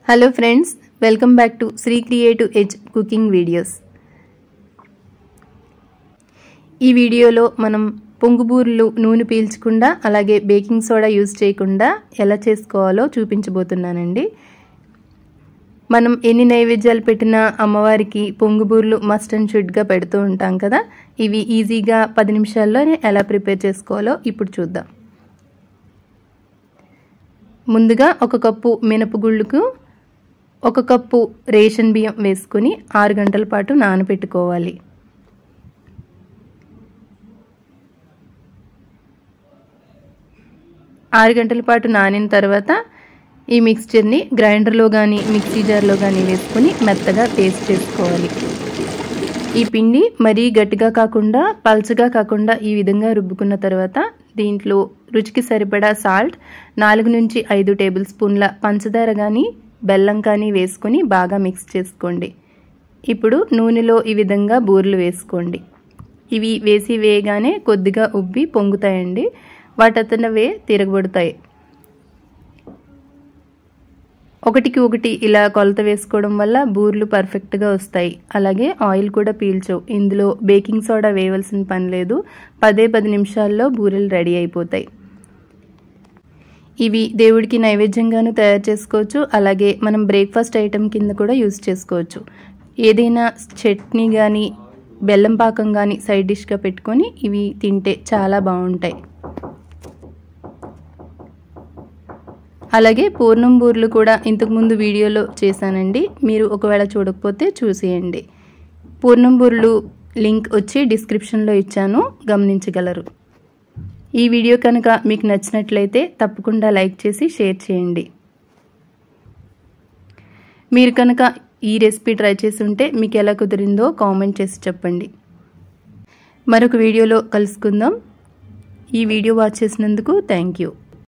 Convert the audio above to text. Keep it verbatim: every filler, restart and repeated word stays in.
Hello friends, welcome back to Sree Creative Edge cooking videos. ఈ వీడియోలో మనం పొంగు బూరెలు నూనె పీల్చకుండా అలాగే బేకింగ్ సోడా యూస్ చేయకుండా ఎలా చేసుకోవాలో చూపించబోతున్నానండి. మనం ఎన్ని నైవేద్యాలు పెట్టినా అమ్మవారికి పొంగు బూరెలు మస్ట్ అండ్ షుడ్ గా పెడుతూ ఉంటాం కదా. ఇవి ఈజీగా పది నిమిషాల్లోనే ఎలా ప్రిపేర్ చేసుకోవాలో ఇప్పుడు చూద్దాం. ముందుగా ఒక కప్పు మినపగుళ్ళకు ఒక కప్పు రేషన్ బియ్యం వేసుకొని ఆరు గంటల పాటు నానబెట్టుకోవాలి. ఆరు గంటల పాటు నానిన తర్వాత ఈ మిక్స్చర్ని గ్రైండర్లో కానీ మిక్సీ జార్లో కానీ వేసుకొని మెత్తగా పేస్ట్ చేసుకోవాలి. ఈ పిండి మరీ గట్టిగా కాకుండా పల్చగా కాకుండా ఈ విధంగా రుబ్బుకున్న తర్వాత దీంట్లో రుచికి సరిపడా సాల్ట్, నాలుగు నుంచి ఐదు టేబుల్ స్పూన్ల పంచదార కానీ బెల్లం కానీ వేసుకొని బాగా మిక్స్ చేసుకోండి. ఇప్పుడు నూనెలో ఈ విధంగా బూరెలు వేసుకోండి. ఇవి వేసి వేయగానే కొద్దిగా ఉబ్బి పొంగుతాయండి. వాటతనవే తిరగబడతాయి. ఒకటికి ఒకటి ఇలా కొలత వేసుకోవడం వల్ల బూరెలు పర్ఫెక్ట్గా వస్తాయి. అలాగే ఆయిల్ కూడా పీల్చవు. ఇందులో బేకింగ్ సోడా వేయవలసిన పని లేదు. పదే పది నిమిషాల్లో బూరెలు రెడీ అయిపోతాయి. ఇవి దేవుడికి నైవేద్యంగాను తయారు చేసుకోవచ్చు. అలాగే మనం బ్రేక్ఫాస్ట్ ఐటెం కింద కూడా యూజ్ చేసుకోవచ్చు. ఏదైనా చట్నీ కానీ బెల్లం పాకం కానీ సైడ్ డిష్గా పెట్టుకొని ఇవి తింటే చాలా బాగుంటాయి. అలాగే పూర్ణం బూరెలు కూడా ఇంతకుముందు వీడియోలో చేశానండి. మీరు ఒకవేళ చూడకపోతే చూసేయండి. పూర్ణం బూరెలు లింక్ వచ్చి డిస్క్రిప్షన్లో ఇచ్చాను, గమనించగలరు. ఈ వీడియో కనుక మీకు నచ్చినట్లయితే తప్పకుండా లైక్ చేసి షేర్ చేయండి. మీరు కనుక ఈ రెసిపీ ట్రై చేసి ఉంటే మీకు ఎలా కుదిరిందో కామెంట్ చేసి చెప్పండి. మరొక వీడియోలో కలుసుకుందాం. ఈ వీడియో వాచ్ చేసినందుకు థ్యాంక్ యూ.